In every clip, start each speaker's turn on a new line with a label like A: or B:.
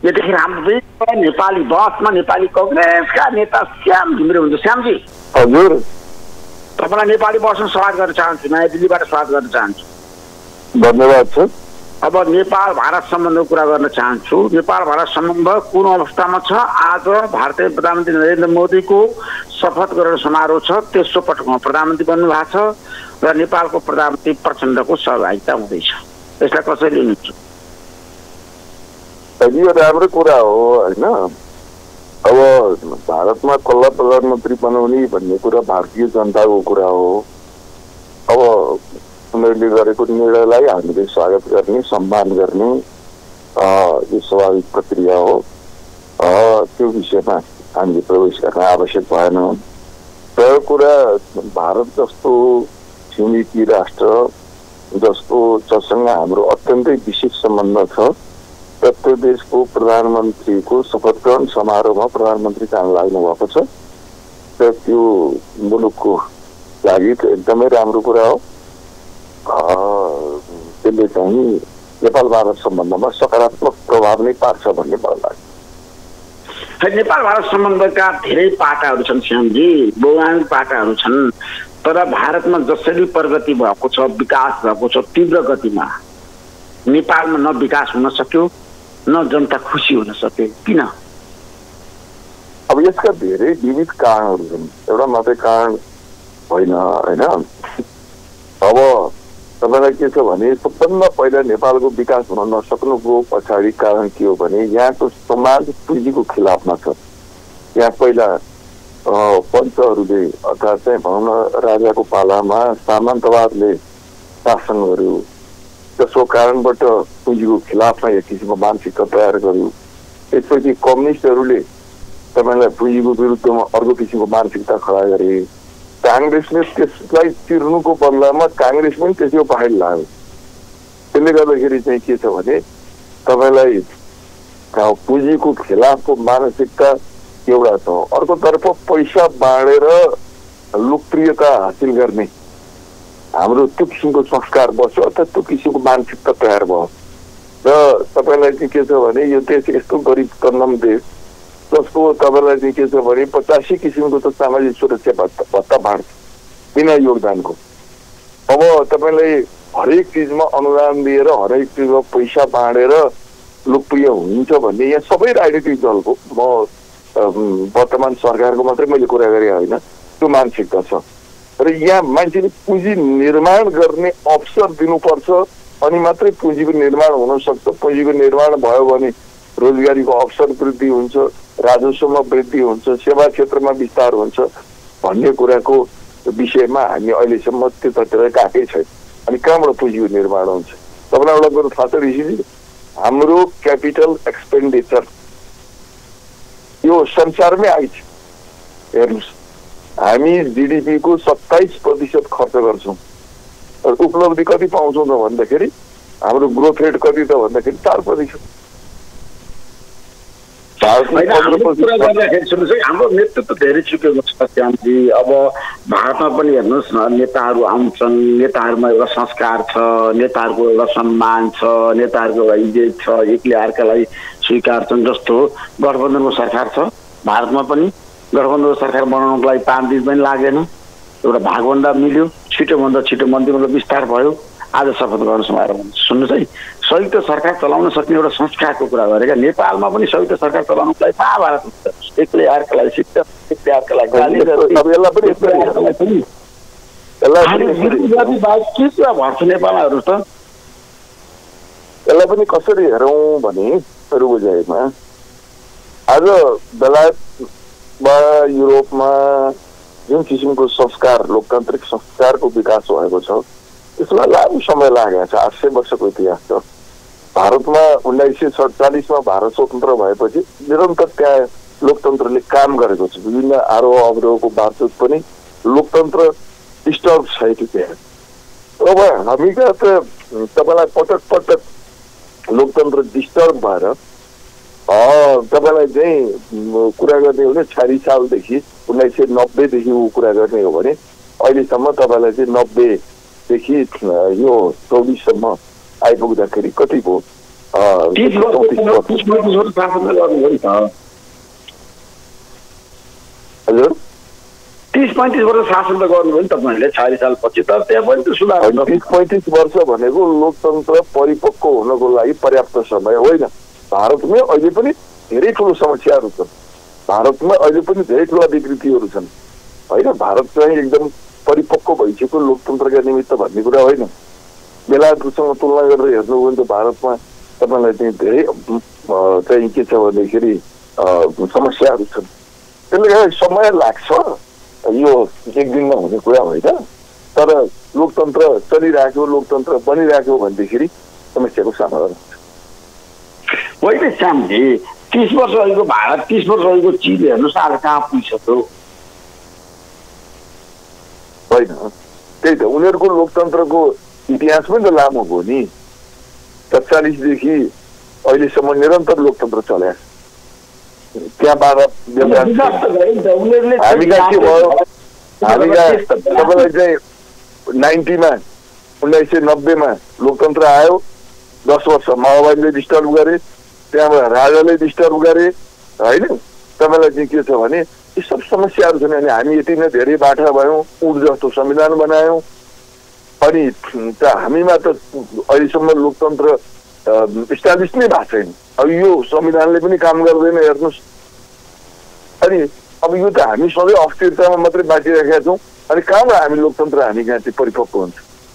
A: यतिखेर हाम्रो नेपाली बसमा नेपाली कांग्रेसका नेता श्याम घिमिरे हुन्छ। श्यामजी
B: हजुर,
A: तपाईलाई नेपाली बसमा स्वागत गर्न चाहन्छु, नयाँ दिल्लीबाट स्वागत गर्न चाहन्छु।
B: धन्यवाद छ।
A: अब नेपाल भारत सम्बन्धको कुरा गर्न चाहन्छु। नेपाल भारत सम्बन्ध कुन अवस्थामा छ? आज भारतीय प्रधानमन्त्री नरेन्द्र मोदीको शपथ ग्रहण समारोह छ, तेस्रो पटकमा प्रधानमन्त्री बन्नु भएको छ र नेपालको प्रधानमन्त्री प्रचण्डको सहभागिता हुँदैछ। यसलाई कसरी लिनुहुन्छ?
B: यो राम्रो कुरा हो होइन। अब भारतमा कसलाई प्रधानमन्त्री बनाउने भन्ने कुरा भारतीय जनताको कुरा हो। अब उनीहरूले गरेको निर्णयलाई हामीले स्वागत गर्ने, सम्मान गर्ने यो स्वाभाविक प्रक्रिया हो। त्यो विषयमा हामीले प्रवेश गर्न आवश्यक भएन। त्यो कुरा भारत जस्तो छिमेकी राष्ट्र जससँग हाम्रो अत्यन्तै विशेष सम्बन्ध छ, प्रत्येक देशको प्रधानमन्त्रीको शपथ ग्रहण समारोहमा प्रधानमन्त्री जान लाग्नु भएको छ। त्यो मुलुकको लागि एकदमै राम्रो कुरा हो। त्यसले चाहिँ नेपाल भारत सम्बन्धमा सकारात्मक प्रभाव नै पार्छ भन्ने मलाई लाग्छ।
A: नेपाल भारत सम्बन्धका धेरै पाटाहरू छन् श्यामजी, बहुआयामिक पाटाहरू छन्। तर भारतमा जसरी प्रगति भएको छ, विकास भएको छ तीव्र गतिमा, नेपालमा न विकास हुन सक्यो न जनता खुसी हुन सक्यो। किन?
B: अब यसका धेरै विविध कारणहरू छन्, एउटा मात्रै कारण होइन होइन। अब तपाईँलाई के छ भने सबभन्दा पहिला नेपालको विकास हुन नसक्नुको पछाडि कारण के हो भने यहाँको समाज पुँजीको खिलाफमा छ। यहाँ पहिला पञ्चहरूले अर्थात् चाहिँ भनौँ न राजाको पालामा सामन्तवादले शासन गर्यो, त्यसको कारणबाट पुँजीको खिलाफमा एक किसिमको मानसिकता तयार गर्यो। त्यसपछि कम्युनिस्टहरूले तपाईँलाई पुँजीको विरुद्धमा अर्को किसिमको मानसिकता खडा गरे। काङ्ग्रेसले त्यसलाई चिर्नुको बदलामा काङ्ग्रेस पनि त्यसको पहाडी लाग्यो। त्यसले गर्दाखेरि चाहिँ के छ भने तपाईँलाई पुँजीको खिलाफको मानसिकता एउटा छ। अर्कोतर्फ पैसा बाँडेर लोकप्रियता हासिल गर्ने हाम्रो त्यो किसिमको संस्कार बस्यो अथवा त्यो किसिमको मानसिकता तयार भयो। र तपाईँलाई चाहिँ के छ भने यो देश यस्तो गरिब तन्नम देश जसको तपाईँलाई चाहिँ के छ भने 85 किसिमको त सामाजिक सुरक्षा भत्ता बाँड्छ बिना योगदानको। अब तपाईँलाई हरेक चिजमा अनुदान दिएर हरेक चिजमा पैसा बाँडेर लोकप्रिय हुन्छ भन्ने यहाँ सबै राजनीतिक दलको, म वर्तमान सरकारको मात्रै मैले कुरा गरेँ होइन, त्यो मानसिकता छ। र यहाँ मान्छेले पुँजी निर्माण गर्ने अवसर दिनुपर्छ अनि मात्रै पुँजीको निर्माण हुन सक्छ। पुँजीको निर्माण भयो भने रोजगारीको अवसर वृद्धि हुन्छ, राजस्वमा वृद्धि हुन्छ, सेवा क्षेत्रमा विस्तार हुन्छ भन्ने कुराको विषयमा हामी अहिलेसम्म त्यतातिर गएकै छैन। अनि कहाँबाट पुँजीको निर्माण हुन्छ? तपाईँलाई एउटा कुरो थाहा छ ऋषिजी, हाम्रो क्यापिटल एक्सपेन्डिचर यो संसारमै आइछ। हेर्नुहोस्, हामी जिडिपीको 27% खर्च गर्छौँ। उपलब्धि कति पाउँछौँ त भन्दाखेरि हाम्रो ग्रोथ रेट कति त भन्दाखेरि 4%।
A: हाम्रो नेतृत्व धेरै चुकेको छ श्यामजी। अब भारतमा पनि हेर्नुहोस् न, नेताहरू आउँछन्, नेताहरूमा एउटा संस्कार छ, नेताहरूको एउटा सम्मान छ, नेताहरूको एउटा इज्जत छ, एकले अर्कालाई स्वीकार्छन्। जस्तो गठबन्धनको सरकार छ भारतमा पनि, गठबन्धनको सरकार बनाउनको लागि 5 दिन पनि लागेन, एउटा भागभन्दा मिल्यो, छिटोभन्दा छिटो मन्त्रीमण्डल विस्तार भयो। आज शपथ ग्रहण समारोह हुन्छ। सुन्नुहोस् है, संयुक्त सरकार चलाउन सक्ने एउटा संस्कारको कुरा गरेका नेपालमा पनि संयुक्त सरकार चलाउनको लागि महाभारत हुन्छ। एकले अर्कालाई सिक्छ, एकले अर्कालाई गाली गर्छ। के कुरा भर्छ नेपालमा हेर्नुहोस् त।
B: यसलाई पनि कसरी हेरौँ भने मेरो बुझाइमा आज बेलायतमा युरोपमा जुन किसिमको संस्कार, लोकतान्त्रिक संस्कारको विकास भएको छ त्यसलाई लामो समय लागेको छ। 800 वर्षको इतिहास छ। भारतमा 1947 मा भारत स्वतन्त्र भएपछि निरन्तर त्यहाँ लोकतन्त्रले काम गरेको छ। विभिन्न आरोह अवरोहको बावजुद पनि लोकतन्त्र डिस्टर्ब छैन त्यहाँ। अब हामी कहाँ त तपाईँलाई पटक पटक लोकतन्त्र डिस्टर्ब भएर तपाईँलाई चाहिँ कुरा गर्ने हो भने 46 सालदेखि 1990 देखि कुरा गर्ने हो भने अहिलेसम्म तपाईँलाई चाहिँ 90 देखि यो 24 सम्म आइपुग्दाखेरि कति भयो? हजुर
A: 30-35 वर्ष शासन त गर्नुभयो नि तपाईँले 40 सालपछि, तर त्यहाँ पनि त सुधार
B: 30-35 वर्ष भनेको लोकतन्त्र परिपक्व हुनको लागि पर्याप्त समय होइन। भारतमै अहिले पनि धेरै ठुलो समस्याहरू छन्, भारतमा अहिले पनि धेरै ठुला विकृतिहरू छन् होइन। भारत चाहिँ एकदम परिपक्व भइसक्यो लोकतन्त्रका निमित्त भन्ने कुरा होइन। बेलायतसँग तुलना गरेर हेर्नु हो भने त भारतमा तपाईँलाई चाहिँ धेरै चाहिँ के छ भन्दाखेरि समस्याहरू छन्। त्यसले गर्दा समय लाग्छ, यो एक दिनमा हुने कुरा होइन। तर लोकतन्त्र चलिरहेको, लोकतन्त्र बनिरहेको भनेदेखि समस्याको समाधान
A: होइन। श्यामजी 30 वर्ष अघिको भारत, 30 वर्ष अघिको चिज हेर्नुहोस् आज कहाँ पुगिसक्यो
B: होइन। त्यही त उनीहरूको लोकतन्त्रको इतिहास पनि त लामो हो नि। 47 देखि अहिलेसम्म निरन्तर लोकतन्त्र चल्या। त्यहाँबाट हामीका के भयो, हामीका तपाईँलाई चाहिँ 1990मा लोकतन्त्र आयो। 10 वर्ष माओवादीले डिस्टर्ब गरे, त्यहाँबाट राजाले डिस्टर्ब गरे होइन। तपाईँलाई चाहिँ के छ भने यी सब समस्याहरू छन्। अनि हामी यति नै धेरै बाठा भयौँ, उठ जस्तो संविधान बनायौँ, अनि हामीमा त अहिलेसम्म लोकतन्त्र इस्टाब्लिस नै भएको छैन। अब यो संविधानले पनि काम गर्दैन हेर्नुहोस्। अनि अब यो त हामी सधैँ अस्थिरतामा मात्रै बाँचिरहेका छौँ। अनि कहाँबाट हामी लोकतन्त्र हामी कहाँ चाहिँ परिपक्व हुन्छ?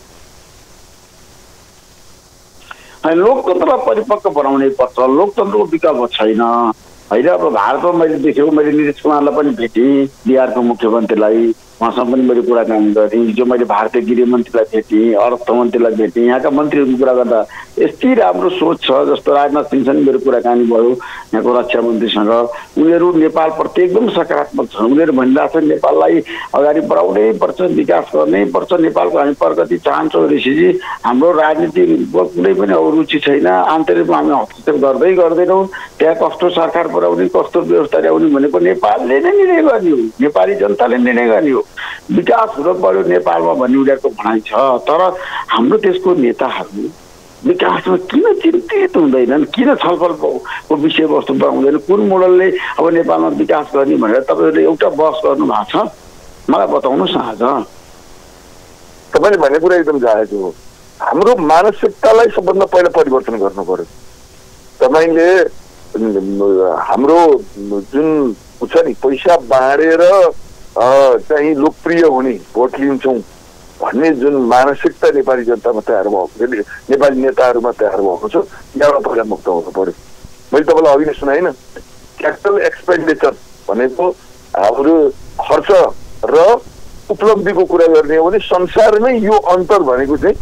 A: लोकतन्त्रलाई परिपक्व बनाउनै पर्छ। लोकतन्त्रको विकल्प छैन होइन। अब भारतमा मैले देखेको, मैले नीतिश कुमारलाई पनि भेटेँ, बिहारको मुख्यमन्त्रीलाई, उहाँसँग पनि मैले कुराकानी गरेँ। हिजो मैले भारतीय गृहमन्त्रीलाई भेटेँ, अर्थ मन्त्रीलाई भेटेँ। यहाँका मन्त्रीहरूको कुरा गर्दा यति राम्रो सोच छ। जस्तो राजनाथ सिंहसँग मेरो कुराकानी भयो, यहाँको रक्षा मन्त्रीसँग। उनीहरू नेपालप्रति एकदम सकारात्मक छन्। उनीहरू भनिरहेको छ नेपाललाई अगाडि बढाउनै पर्छ, विकास गर्नै पर्छ, नेपालको हामी प्रगति चाहन्छौँ। ऋषिजी, हाम्रो राजनीतिको कुनै पनि रुचि छैन, आन्तरिकमा हामी हस्तक्षेप गर्दैनौँ। त्यहाँ कस्तो सरकार बनाउने, कस्तो व्यवस्था ल्याउने भनेको नेपालले नै निर्णय गर्ने हो, नेपाली जनताले निर्णय गर्ने हो। विकास हुन पर्यो नेपालमा भन्ने उनीहरूको भनाइ छ। तर हाम्रो देशको नेताहरू विकासमा किन चिन्तित हुँदैनन्, किन छलफलको विषयवस्तु बनाउँदैन, कुन मोडलले अब नेपालमा विकास गर्ने भनेर तपाईँहरूले एउटा बहस गर्नु भएको छ? मलाई बताउनुहोस् न आज।
B: तपाईँले भनेको कुरा एकदम जायज हो। हाम्रो मानसिकतालाई सबभन्दा पहिला परिवर्तन गर्नु पर्यो। तपाईँले हाम्रो जुन छ नि पैसा बाँडेर चाहिँ लोकप्रिय हुने, भोट लिन्छौँ भन्ने जुन मानसिकता नेपाली जनतामा तयार भएको, नेपाली नेताहरूमा तयार भएको छ, यहाँबाट पहिला मुक्त हुनु पर्यो। मैले तपाईँलाई अघि नै सुनाएन, क्यापिटल एक्सपेन्डिचर भनेको हाम्रो खर्च र उपलब्धिको कुरा गर्ने हो भने संसारमै यो अन्तर भनेको चाहिँ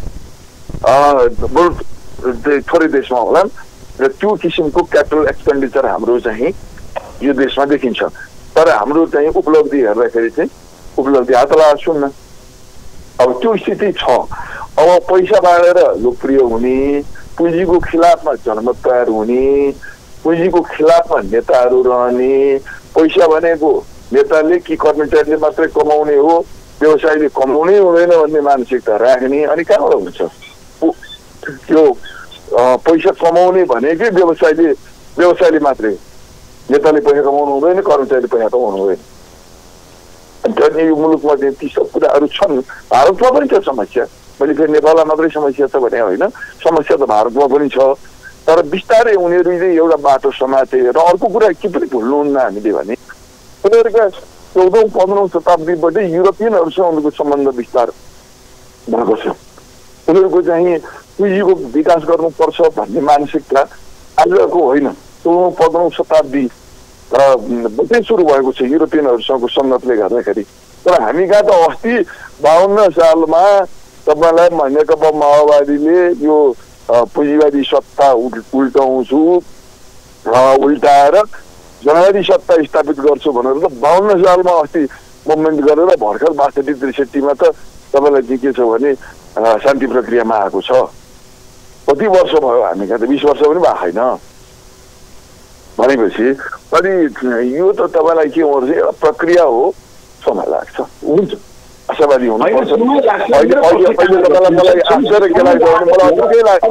B: थोरै देशमा होला र त्यो किसिमको क्यापिटल एक्सपेन्डिचर हाम्रो चाहिँ यो देशमा देखिन्छ। तर हाम्रो चाहिँ उपलब्धि हेर्दाखेरि चाहिँ उपलब्धि हातला सुन्न। अब त्यो स्थिति छ। अब पैसा बाँडेर लोकप्रिय हुने, पुँजीको खिलाफमा जनमत तयार हुने, पुँजीको खिलाफमा नेताहरू रहने, पैसा भनेको नेताले कि कर्मचारीले मात्रै कमाउने हो, व्यवसायले कमाउनै हुँदैन भन्ने मानसिकता राख्ने। अनि कहाँबाट हुन्छ त्यो पैसा कमाउने भनेकै व्यवसायले मात्रै, नेताले पैसा कमाउनु हुँदैन, कर्मचारीले पैसा कमाउनु हुँदैन। अनि यो मुलुकमा चाहिँ ती सब कुराहरू छन्। भारतमा पनि छ समस्या। मैले फेरि नेपालमा मात्रै समस्या छ भने होइन, समस्या त भारतमा पनि छ। तर बिस्तारै उनीहरूले एउटा बाटो समाते। र अर्को कुरा के पनि भुल्नुहुन्न हामीले भने उनीहरूका 14औं-15औं शताब्दीबाटै युरोपियनहरूसँग उनीहरूको सम्बन्ध विस्तार भएको छ। उनीहरूको चाहिँ पुँजीको विकास गर्नुपर्छ भन्ने मानसिकता आजको होइन, 14औं-15औं शताब्दी बाटै सुरु भएको छ युरोपियनहरूसँगको सङ्गतले गर्दाखेरि। तर हामी कहाँ त अस्ति 52 सालमा तपाईँलाई नेकपा माओवादीले यो पुँजीवादी सत्ता उल्टाउँछु, उल्टाएर जनवादी सत्ता स्थापित गर्छु भनेर त 52 सालमा अस्ति मुभमेन्ट गरेर भर्खर 62-63 त तपाईँलाई चाहिँ के छ भने शान्ति प्रक्रियामा आएको छ। कति वर्ष भयो? हामी कहाँ त 20 वर्ष पनि भएको छैन। भनेपछि अनि यो त तपाईँलाई के गर्छ, एउटा प्रक्रिया हो, समय लाग्छ, हुन्छ। आशावादी हुनुपर्छ। मलाई आश्चर्य के लाग्छ भने मलाई के लाग्छ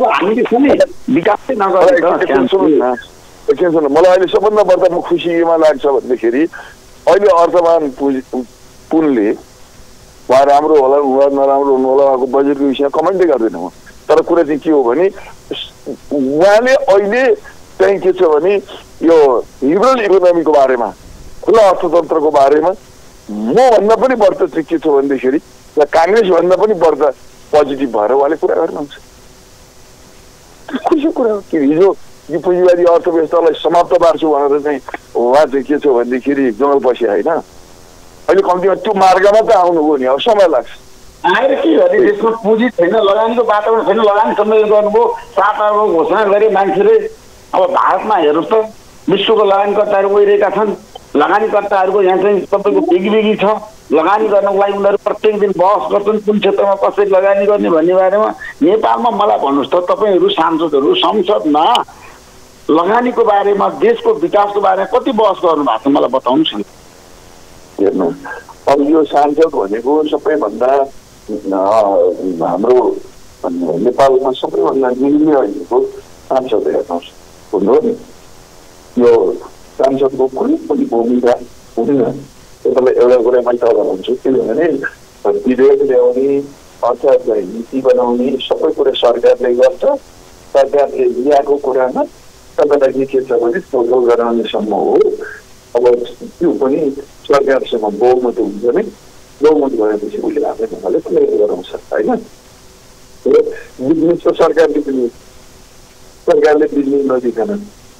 B: सुन्नु मलाई अहिले सबभन्दा बढ्ता खुसी केमा लाग्छ भन्दाखेरि अहिले अर्थमान पुनले उहाँ राम्रो होला उहाँ नराम्रो हुनु होला उहाँको बजेटको विषयमा कमेन्टै गर्दैन म। तर कुरा चाहिँ के हो भने उहाँले अहिले चाहिँ के छ भने यो लिबरल इकोनोमीको बारेमा खुला अर्थतन्त्रको बारेमा मभन्दा पनि बढ्ता चाहिँ के छ भनेदेखि काङ्ग्रेसभन्दा पनि बढ्ता पोजिटिभ भएर उहाँले कुरा गर्नुहुन्छ। खुसीको कुरा हो कि हिजो यो पुँजीवादी अर्थव्यवस्थालाई समाप्त पार्छु भनेर चाहिँ उहाँ चाहिँ के छ भनेदेखि जङ्गल पछि होइन अहिले कम्तीमा त्यो मार्गमा त आउनुभयो नि अब समय लाग्छ।
A: आएर के भने देशमा पुँजी छैन लगानीको वातावरण छैन लगानी सम्मेलन गर्नुभयो 7 अर्ब घोषणा गरे मान्छेले। अब भारतमा हेर्नुहोस् त विश्वको लगानीकर्ताहरू गइरहेका छन्। लगानीकर्ताहरूको यहाँ चाहिँ तपाईँको बिगी छ। लगानी गर्नको लागि उनीहरू प्रत्येक दिन बहस गर्छन् कुन क्षेत्रमा कसरी लगानी गर्ने भन्ने बारेमा। नेपालमा मलाई भन्नुहोस् त तपाईँहरू सांसदहरू संसदमा लगानीको बारेमा देशको विकासको बारेमा कति बहस गर्नु भएको छ मलाई बताउनुहोस् न।
B: हेर्नु अब यो सांसद भनेको सबैभन्दा हाम्रो नेपालमा सबैभन्दा निर्णय अहिलेको सांसद हेर्नुहोस् हुनु नि यो सांसदको कुनै पनि भूमिका हुँदैन। तपाईँलाई एउटा कुरा मैले त भन्छु किनभने विधेयक ल्याउने अर्थात् नीति बनाउने सबै कुरा सरकारले गर्छ। सरकारले ल्याएको कुरामा तपाईँलाई के छ भने छलफल गराउनेसम्म हो। अब त्यो पनि सरकारसँग बहुमत हुन्छ नि बहुमत भएपछि उसले आफ्नै ढङ्गले प्रयोग गराउँछ होइन। बिजनेस त सरकारले बिजनेस नदिकन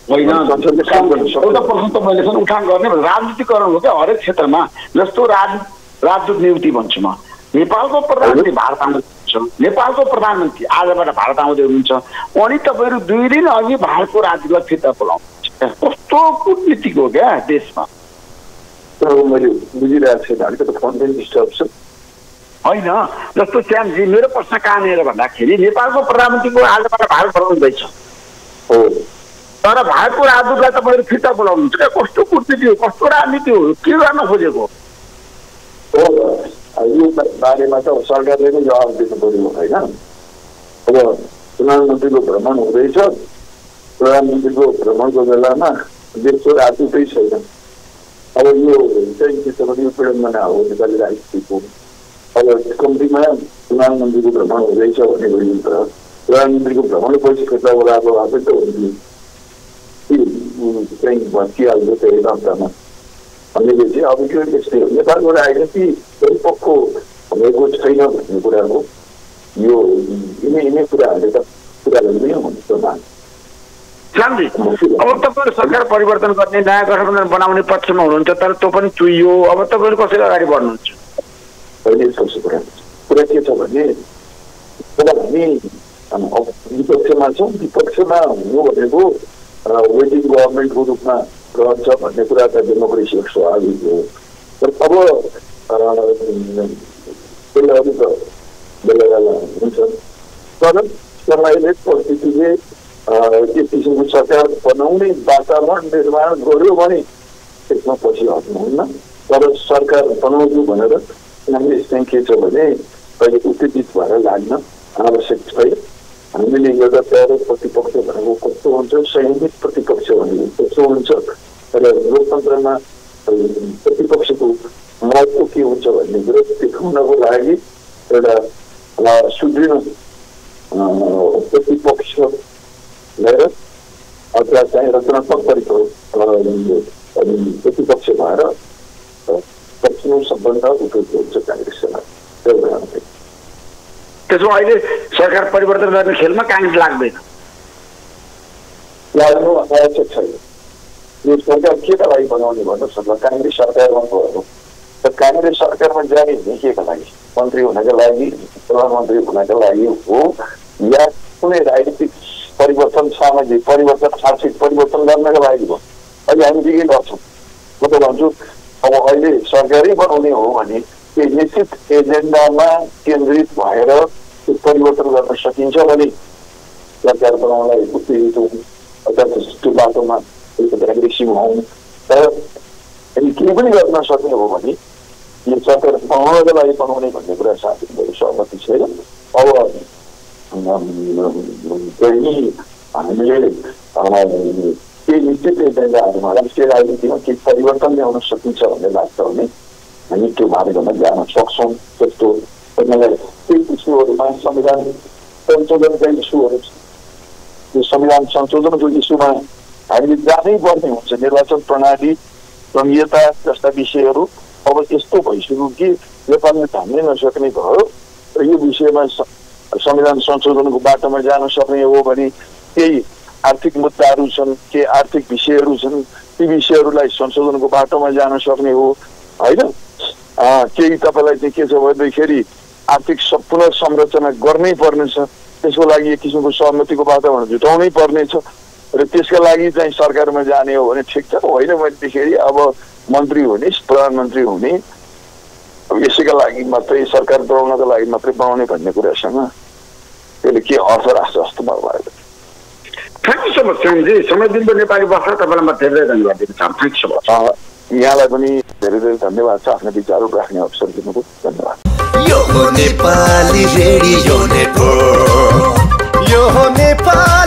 A: एउटा प्रश्न त मैले उठान गर्ने राजनीतिकरण हो क्या हरेक क्षेत्रमा। जस्तो राजदूत नियुक्ति भन्छु म। नेपालको प्रधानमन्त्री भारत आउँदैछ नेपालको प्रधानमन्त्री आजबाट भारत आउँदै हुनुहुन्छ अनि तपाईँहरू 2 दिन अघि भारतको राजदूतलाई फिर्ता बोलाउनुहुन्छ। कस्तो कूटनीतिक हो क्या देशमा।
B: मैले बुझिरहेको छैन अलिकति फोन पनि डिस्टर्ब छ
A: होइन। जस्तो श्यामजी मेरो प्रश्न कहाँनिर भन्दाखेरि नेपालको प्रधानमन्त्रीको आजबाट भारत फर्काउँदैछ
B: हो
A: तर भारतको राजदूतलाई तपाईँहरू फिर्ता बोलाउनुहुन्छ क्या। कस्तो कूटनीति हो कस्तो राजनीति हो के गर्न खोजेको
B: हो यो बारेमा त सरकारले नै जवाब दिनु पर्यो होइन। अब प्रधानमन्त्रीको भ्रमण हुँदैछ प्रधानमन्त्रीको भ्रमणको बेलामा देशको राजदूतै छैन। अब यो चाहिँ के छ भने यो विडम्बना हो नेपाली राजनीतिको। अब कम्तीमा प्रधानमन्त्रीको भ्रमण हुँदैछ भनेको त प्रधानमन्त्रीको भ्रमण पछि फिर्ता बोलाएको भए त हुन्थ्यो चाहिँ भत्किहाल्थ्यो त्यो हप्तामा भनेपछि अब त्यो त्यस्तै हो। नेपालको राजनीति परिपक्व भएको छैन भन्ने कुरा हो। यो यिनै कुराहरूले त कुराहरू नै हुन्छ।
A: श्यामजी अब तपाईँहरू सरकार परिवर्तन गर्ने नयाँ गठबन्धन बनाउने पक्षमा हुनुहुन्छ तर त्यो पनि चुइयो। अब तपाईँहरू कसरी अगाडि बढ्नुहुन्छ?
B: अहिले सबसे कुरा के छ भने हामी विपक्षमा छौँ। विपक्षमा हुनु भनेको वेटिङ गभर्मेन्टको रूपमा रहन्छ भन्ने कुरा त डेमोक्रेसीको स्वाभाविक हो। तर अब त्यसले अलिक बेला बेला हुन्छ तर अहिले परिस्थितिले एक किसिमको सरकार बनाउने वातावरण निर्माण गर्यो भने त्यसमा पछि हट्नुहुन्न। तर सरकार बनाउँछु भनेर काङ्ग्रेस चाहिँ के छ भने अहिले उत्तेजित भएर लाग्न आवश्यक छैन। हामीले एउटा प्यारो प्रतिपक्ष भनेको कस्तो हुन्छ संयमित प्रतिपक्ष भनेको कस्तो हुन्छ र लोकतन्त्रमा प्रतिपक्षको महत्त्व के हुन्छ भन्ने कुरो देखाउनको लागि एउटा सुदृढ प्रतिपक्ष लिएर अथवा चाहिँ रचनात्मक प्रतिपक्ष भएर पक्षमा सम्बन्ध उपयुक्त हुन्छ काङ्ग्रेससँग।
A: त्यसो अहिले सरकार परिवर्तन गर्ने खेलमा काङ्ग्रेस लाग्दैन
B: लाग्नु आवश्यक छैन। यो सरकार केका लागि बनाउने भन्नुहोस् न। काङ्ग्रेस सरकारमा भयो त काङ्ग्रेस सरकारमा जाने केका लागि मन्त्री हुनका लागि प्रधानमन्त्री हुनका लागि हो या कुनै राजनीतिक परिवर्तन सामाजिक परिवर्तन आर्थिक परिवर्तन गर्नका लागि हो। अहिले हामी के गर्छौँ म त भन्छु अब अहिले सरकारै बनाउने हो भने निश्चित एजेन्डामा केन्द्रित भएर परिवर्तन गर्न सकिन्छ भने सरकार बनाउनलाई उत्तेजित हुन् अथवा त्यो बाटोमा अलिकति एग्रेसिभ हौँ। तर यदि केही पनि गर्न सक्ने हो भने यो सरकार बनाउनको लागि बनाउने भन्ने कुरा साथीहरू सहमति छैन। अब हामीले केही निश्चित एजेन्डाहरूमा राष्ट्रिय राजनीतिमा केही परिवर्तन ल्याउन सकिन्छ भन्ने लाग्छ भने हामी त्यो मार्गमा जान सक्छौँ। जस्तो मलाई केही इस्युहरूमा संविधान संशोधनका इस्युहरू छ, त्यो संविधान संशोधनको इस्युमा हामीले जानै पर्ने हुन्छ। निर्वाचन प्रणाली संहिता जस्ता विषयहरू अब यस्तो भइसक्यो कि नेपालले धान्नै नसक्ने भयो र यो विषयमा संविधान संशोधनको बाटोमा जान सक्ने हो भने केही आर्थिक मुद्दाहरू छन्, केही आर्थिक विषयहरू छन्, ती विषयहरूलाई संशोधनको बाटोमा जान सक्ने हो होइन। केही तपाईँलाई चाहिँ के छ भन्दाखेरि आर्थिक पुनर्संरचना गर्नै पर्नेछ, त्यसको लागि एक किसिमको सहमतिको वातावरण जुटाउनै पर्नेछ र त्यसका लागि चाहिँ सरकारमा जाने हो भने ठिक छ, होइन भनेदेखि अब मन्त्री हुने प्रधानमन्त्री हुने यसैका लागि मात्रै सरकार बनाउनको लागि मात्रै बनाउने भन्ने कुरासँग त्यसले के अर्थ राख्छ जस्तो मलाई लाग्यो।
A: Thank you so much Shyamji, समय दिनको नेपाली भाषा तपाईँलाई म धेरै धन्यवाद दिन चाहन्छु। Thank you so much.
B: यहाँलाई पनि धेरै धेरै धन्यवाद छ आफ्नो विचारहरू राख्ने अवसर दिनुभयो, धन्यवाद।
C: यो नेपाली रेडियो नेटवर्क, यो नेपाली